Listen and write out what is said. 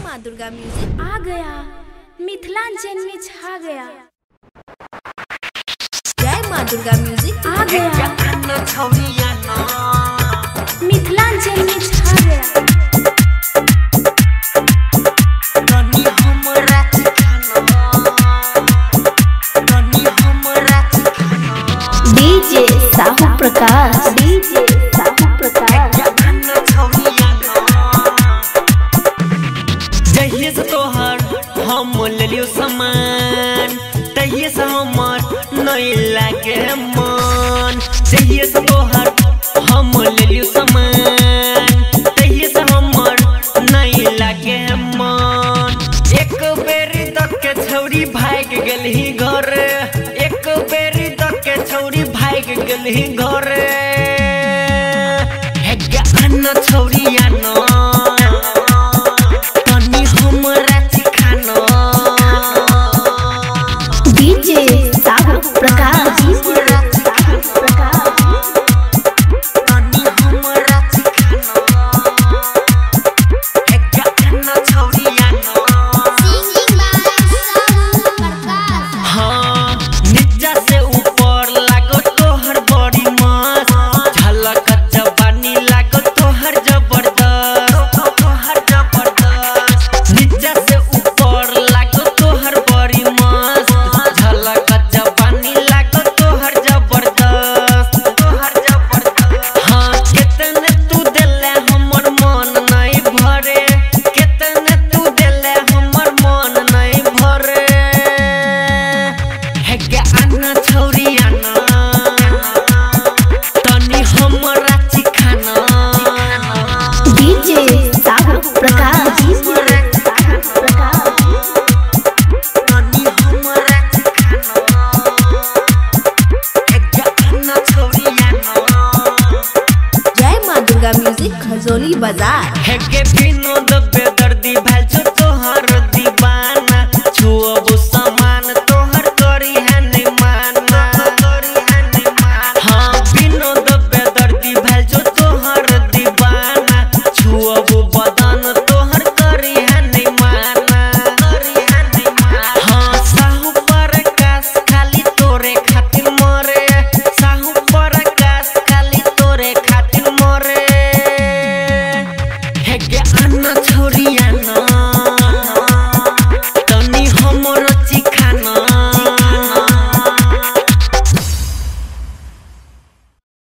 माँ दुर्गा म्यूजिक आ गया, मिथिलांचल में छा गया। जय माँ दुर्गा म्यूजिक आ गया, मिथिलांचल में छा गया। DJ Sahu Prakash, DJ Sahu Prakash. जहिए से तोहर हम ले लियो सामान, तहिए से हमर नहीं लागे मन। जहिए से तोहर हम ले लियो सामान, तहिए से हमर नहीं लागे मन। एक बेरी तक के छौरी भाग गेलही घर, एक बेरी तक के छौरी भाग गेलही घर। हे गाना छौरिया न डीजे साहू प्रकाश, हाँ नीचा से ऊपर लागो तोहर बड़ी मस्त, झलक जवानी लागो तोहर जबरदस्त, तोहर जबरदस्त। नीचा से ऊपर लागो तोहर बड़ी मस्त, झलक जवानी लागो तोहर जबरदस्त, तोहर जबरदस्त। हाँ कितने तू देले हमर मन नहीं भरे, कितने तू देले हमर मन नहीं भरे। हे गाना छौरिया न तनी हमरा चिखाना। डीजे साहू प्रकाश, तनी हमरा चिखाना। हे गाना छौरिया न जय माँ दुर्गा म्यूजिक खजोली बाजार। हे के विनोद